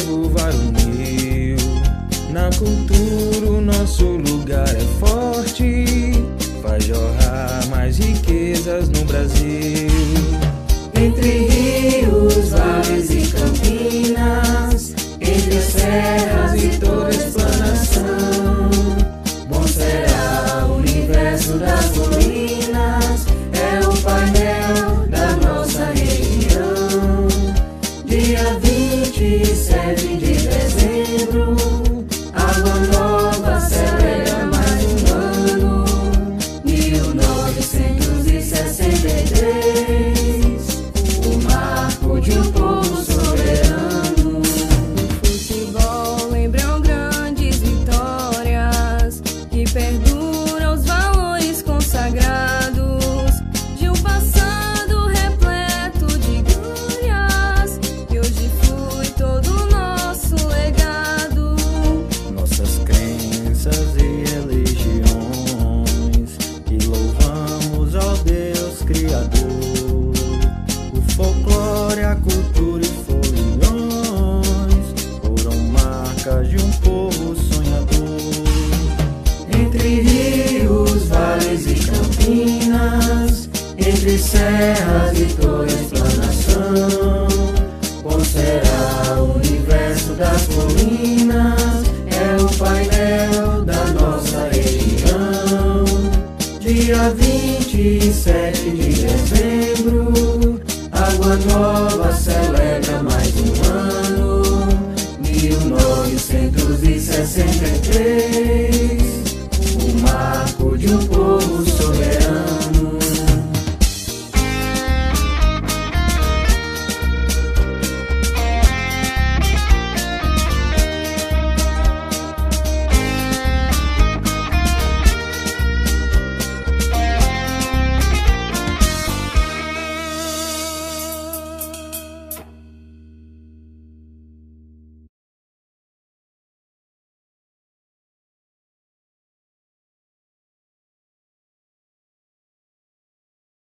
povo varonil. Na cultura o nosso lugar é forte, faz jorrar mais riquezas no Brasil. Entre rios, vales e campinas, entre serras e toda explanação, bom será o universo das colinas, é o painel da nossa região. Dia 27 de dezembro, Água Nova celebra mais um ano, 1963, o marco de um povo soberano. O futebol lembram grandes vitórias que perduram os valores consagrados de um passado repleto de glórias, que hoje flui todo o nosso legado. Nossas crenças e religiões, que louvamos ao Deus Criador. O folclore, a cultura e foliões foram marcas de um povo sonhador. Entre rios, vales e campinas, entre serras e toda explanação, bom será o universo das colinas, é o painel da nossa região. Dia 27 de dezembro,